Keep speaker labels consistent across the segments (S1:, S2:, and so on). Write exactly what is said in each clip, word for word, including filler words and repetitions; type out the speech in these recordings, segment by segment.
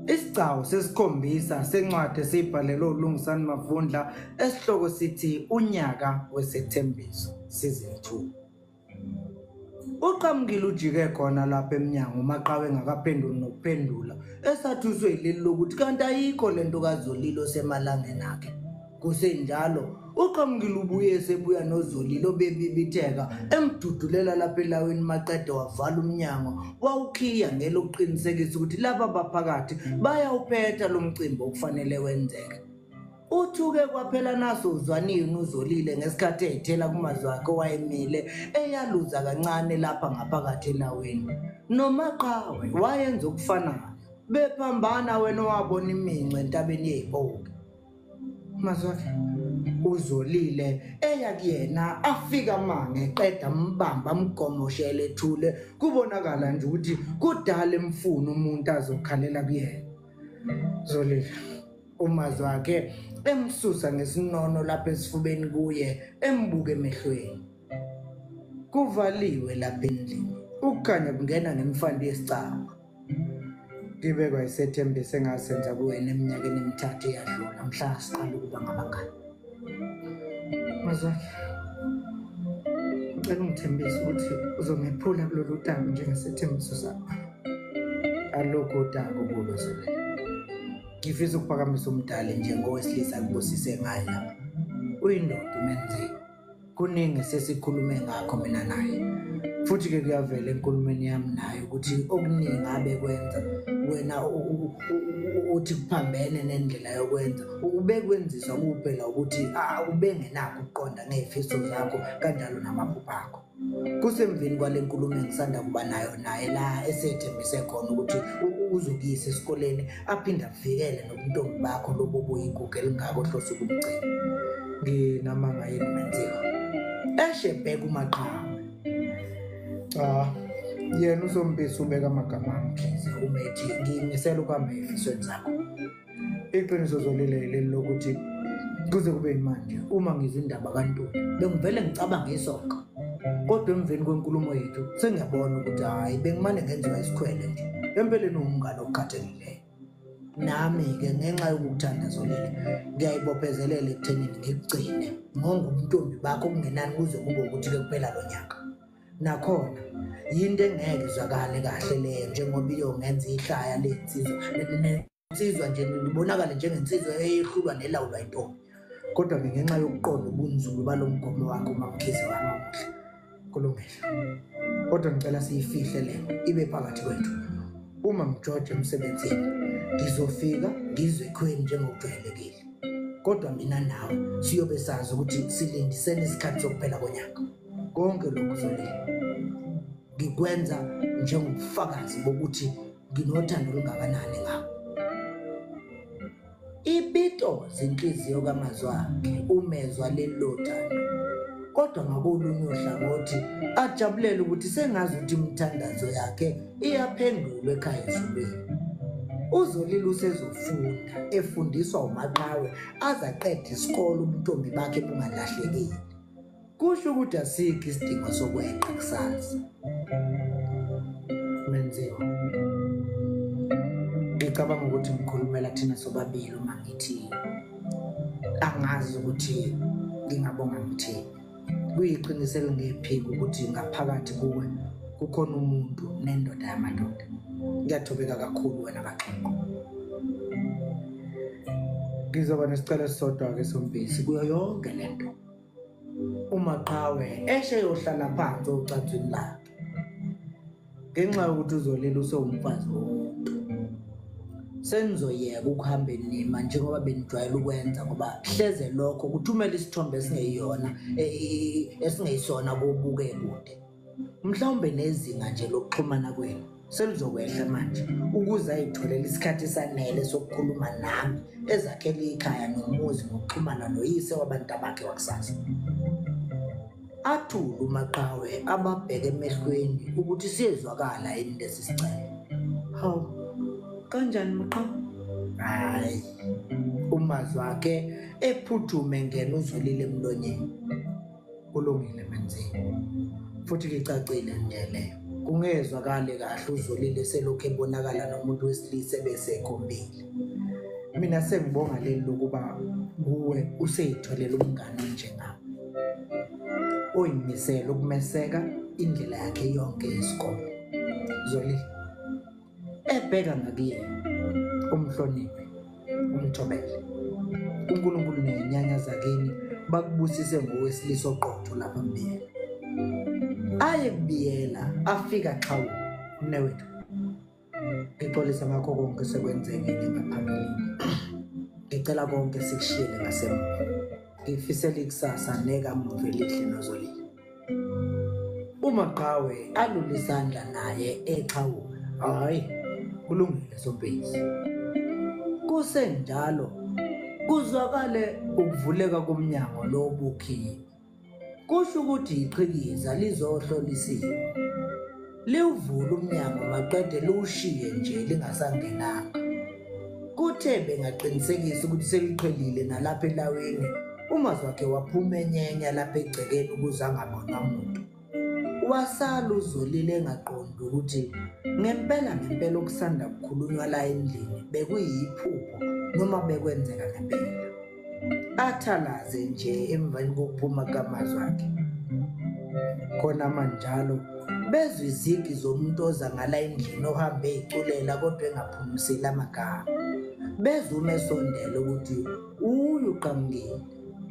S1: Isigcawu sesikhombisa sencwadi esibhalelwe uLungisani Mavundla esihloko sithi unyaka wesethembiso season two. Uqhamukile ujike khona lapha eminyango uMaqhawe engakaphenduli nokuphendula esathuswe ileli lokuthi kanti ayikho lento kaZolile osemalangeni akhe. Kusenjalo uqhamukile ubuye esebuya noZolile bebibitheka emdudulela lapha elaweni maqede wavala umnyango wawukhiya ngelokuqinisekisa ukuthi laba baphakathi bayawuphetha lo mcimbi okufanele wenzeke. Uthuke kwaphela naso uzwanini uZolile ngesikhathi ethela kumazwi akhe wayemile eyaluza kancane lapha ngaphakathi elaweni. NoMaqhawe wayenza ukufanayo bephambana wena wabona imince entabeni yezipoki. Mazwakhe uZolile eya kuyena afika mange eqeda mbamba amgomoshele ethule kubonakala nje ukuthi kudala emfuna umuntu azokhalela kuyena. Zolile umazwakhe emsusa ngesinono lapha esifubeni kuye embuke emehlweni. Kuvaliwe lapha endlini ukukhanya kungena ngemfandi yesicawu. Ngibekwa isethembiso engasenza kuwena eminyakeni emithathu eyadlula mhla siqala ukuba ngabangani. Mazwakhe ngicela ungithembise ukuthi uzongephula kulolu daba njengesethembiso sakho. Alokho udaba kulo Zolile. Ngifisa ukuphakamisa umdali njengowesilisa kubusise ngaye lapha. Uyindoda uMenzile. Kuningi sesikhulume ngakho mina naye. Futhi ke kuyavela enkulumeni yami naye ukuthi okuningi abe kwenza wena uthi kuphambene nendlela yokwenza ubekwenziswa kuphela ukuthi ubengenakho ukuqonda nezifiso zakho kanjalo namaphupho akho. Kusemvini kwale nkulumo engisanda kuba nayo naye la esethembise khona ukuthi uzokuyisa esikoleni aphinda avikele nobuntombi bakho lobo buyigugu elingako hloso kumgcina. Nginamanga yini Menzile eshebheka uMaqhawe. Ah yena uzombisa ubeka amagama amkhize umethi ngimisela ukuhamba ezifisweni zakho. Iqiniso Zolile leli lokuthi kuze kube manje uma ngizwe indaba kaNtuli bengivele ngicabanga isonka. Kodwa emveni kwenkulumo yethu sengiyabona ukuthi hayi bengimane ngenziwa isikhwele nje. Empeleni umngane okukhathelileyo. Nami ke ngenxa yokuthanda Zolile ngiyayibophezelela ekuthenini ngikugcine ngongumntombi bakho kungenani kuze kube ukuthi ke kuphela lo nyaka. Nakhona yinto engeke izwakale kahle leyo njengoba iyongenza ihlaya lensizwa lensizwa nje libonakala njengensizwa eyehlulwa nelawulwa intombi. Kodwa ngenxa yokuqonda ubunzulu balomgomo wakho uMamkhize wami kulungile. Kodwa ngicela siyifihle lento ibe phakathi kwethu. Uma ngiJoje emsebenzini ngizofika ngizwe ikhweni njengokujwayelekile. Kodwa mina nawe siyobe sazi ukuthi silindisene isikhathi sokuphela konyaka. Konke lokhu Zolile ngikwenza njengobufakazi bokuthi nginothando olungakanani ngakho. Ipito zinhliziyo kaMazwakhe umezwa lelothando. Kodwa ngakolunye uhlangothi ajabulela ukuthi sengazi ukuthi imithandazo yakhe iyaphendulwa ekhaya ezulwini. uZolile usezofunda efundiswa uMaqhawe azaqeda isikole ubuntombi bakhe bungalahlekile. Kusho ukuthi asikho isidingo sokweqa kusasa. Menzile ngicabanga ukuthi ngikhulumela thina sobabili uma ngithi angazi ukuthi ngingabonga ngithini. Kuyiqiniso elingephiki ukuthi ngaphakathi kuwe kukhona umuntu nendoda yamadoda. Ngiyathobeka kakhulu wena Kaxhengo. Ngizoba nesicelo sisodwa ke sombisi kuyo yonke lento. uMaqhawe eshe yohlala phansi ocansini lakhe. Ngenxa yokuthi uZolile usewumfazi womuntu. Senzoyeka ukuhamba nima njengoba benijwayele ukwenza ngoba hleze lokho kuthumela isithombe esingeyona esingeyisona kobuke kude. Mhlawumbe nezinga nje lokuxhumana kwenu selizokwehla manje ukuze ayitholela isikhathi sanele sokukhuluma nami ezakhela ikhaya nomuzi ngokuxhumana noyise wabantu bakhe wakusasa. Athula uMaqhawe ababheke emehlweni ukuthi siyezwakala yini lesi sicelo. Hawu kanjani Maqhawe? Hayi umazwakhe ephuthume ngena uZolile emlonyeni. Kulungile Menzile futhi licacile nje leyo ungezwakale kahle uZolile selokhu ebonakala nomuntu wesilisa bese ekhombile. Mina sengibonga leli lokuba kuwe useyitholela umngane njengami oyimisela ukumeseka indlela yakhe yonke yesikole. Zolile ebheka ngakiye umhloniphi umthobele uNkulunkulu nezinyanya zakini bakubusise ngowesilisa oqotho lapha mbiyela aye kubiyela afika xhawu mnewethu ngixolisa ngakho konke sekwenzekile ngaphambilini ngicela konke sikushiyele ngasemuva ngifisela ikusasa nekamuva elihle noZolile. uMaqhawe alula isandla naye exhawula hayi kulungile sompisi. Kusenjalo kuzwakale ukuvuleka komnyango lobukhiye kusho ukuthi iqhikiza lizohlolisiwe liwuvula umnyango maqede liwushiye nje lingasangenanga. Kuthe bengaqinisekisa ukuthi seliqhelile nalapha elaweni uMazwakhe waphuma enyenya lapha egcekeni ukuze angabonwa umuntu. Wasala uZolile engaqondi ukuthi ngempela ngempela okusanda kukhulunywa la endlini bekuyiphupho noma bekwenzeka ngempela. Athalaze nje emveni kokuphuma kaMazwakhe. Khona manjalo bezwe izigi zomuntu oza ngala endlini ohambe eculela kodwa engaphumisela amagama. Bezwe umesondela ukuthi uyu Qhamukile.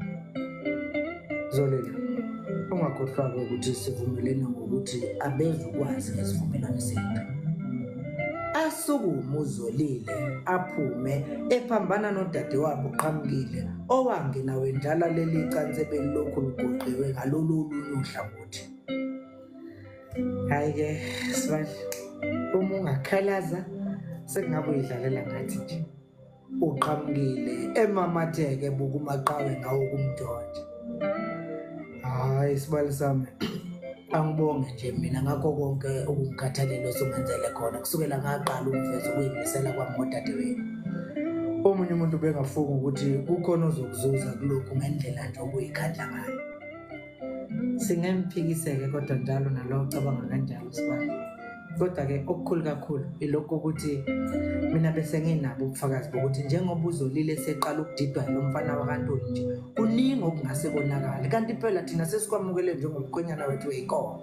S1: Zolile ungakhohlwa ukuthi sivumelene ngokuthi abeze ukwazi ngesivumelwano sethu. Asukuma uZolile aphume ephambana nodadewabo Qhamukile owangena wendlala leli cansi belokhu ligoqiwe ngalolu uhlangothi. Hayi ke Sibali uma ungakhalaza sekungabe uyidlalela ngathi nje. uqhamukile emamatheke bukumaqhawe ngawo kumdonje. Hayi Sibali sami, angibonge nje mina ngakho konke ukukhathalelo somenzele khona kusukela ngaqala ukuveza ukuyimisela kwami ngodadewenu. Omunye umuntu bengafunga ukuthi kukhona ozokuzuza kulokhu ngendlela nje okuyikhandla ngayo. Singemphikiseke kodwa njalo nalo cabanga kanjalo Sibali. Kodwa ke okukhulu kakhulu ilokho ukuthi mina bese nginabo ubufakazi bokuthi njengoba uZolile seqala ukudidwa lo mfana wakaNtuli nje kuningi okungase konakala kanti phela thina sesikwamukele njengomkhwenyana wethu eyinkomo.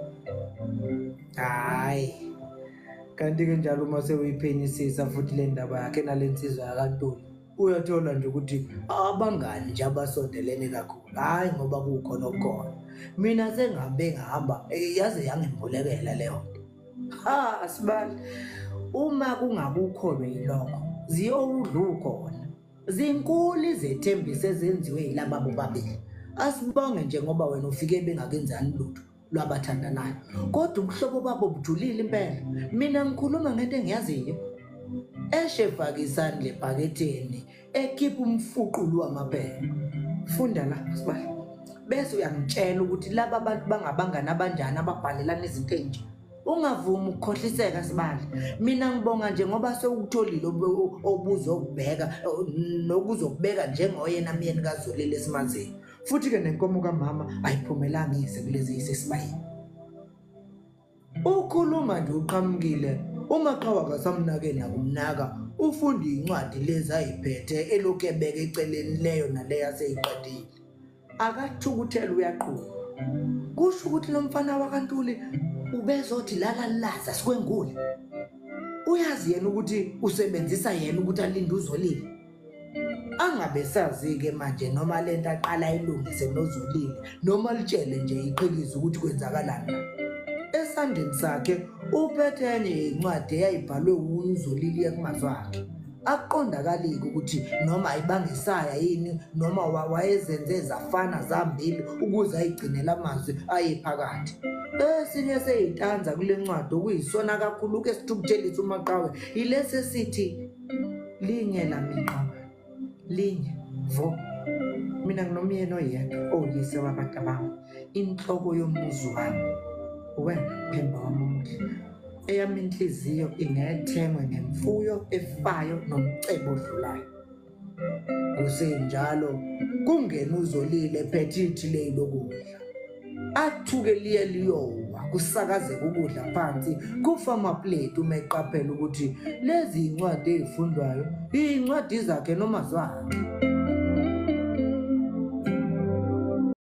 S1: Hayi kanti ke njalo uma sewuyiphenyisisa futhi le ndaba yakhe nalensizwa yakaNtuli uyathola nje ukuthi abangani nje abasondelene kakhulu. Hayi ngoba kukhona okukhona mina sengabe ngihamba yaze yangimbulekela leyo. Ha Sibali, uma kungakukholwe yilokho ziyowudlu khona zinkulu izethembiso ezenziwe yilaba bobabili. Asibonge nje ngoba wena ufike bengakenzani lutho lwabathandanayo kodwa umhlobo babo bujulile impela. Mina ngikhuluma ngento engiyaziyo eshefaka isandla ebhaketheni ekhipha umfuqulu wamaphepha. Funda la Sibali bese uyangitshela ukuthi laba abantu bangabangana abanjani ababhalelana izinto enje. Ungavumi ukukhohliseka Sibali. Mina ngibonga nje ngoba sewukutholile obuzokubheka nokuzokubeka njengoyena myeni kaZolile esimanzini. Futhi ke nenkomo kaMama ayiphumelanga ize kulezi isesibayeni. Ukhuluma nje uqhamukile uMaqhawe akasamnakeni nakumnaka ufunda incwadi lezi ayiphethe elokhu ebeka eceleni leyo naleyo aseyiqedile. Akathukuthela uyaqhuba. Kusho ukuthi lo mfana wakaNtuli ubezothi lala laza sikwengule. Uyazi yena ukuthi usebenzisa yena ukuthi alinde uZolile. Angabe sazi ke manje noma lento aqala ilungise noZolile noma litshele nje iqhikiza ukuthi kwenzakalani. Esandeni sakhe uphethe enye incwadi eyayibhalwe uZolile yakuMazwakhe. Aqondakalike ukuthi noma ayibangisaya yini noma wayezenze zafana zambili ukuze ayigcinele amazwi ayephakathi. Esinye seyitanza kule ncwadi okuyisona kakhulu ke sithukuthelisa uMaqhawe ilese sithi linye lamiqhawe linye vo. Mina nginomyeni oyedwa oyise wabantu bami inhloko yomuzi wami wena phemba wami omuhle. Eyami inhliziyo ingethengwe ngemfuyo efayo nomcebo odlulayo. Kusenjalo kungena uZolile ephethe ithi le lokudla athuke liye liyowa kusakazeka ukudla phansi kufa amaplate uma eqaphela ukuthi lezi incwadi ezifundwayo incwadi zakhe noma zakhe.